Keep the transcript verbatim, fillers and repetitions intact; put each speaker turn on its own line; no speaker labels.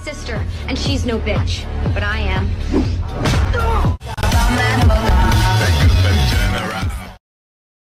sister, and she's no bitch. But I am.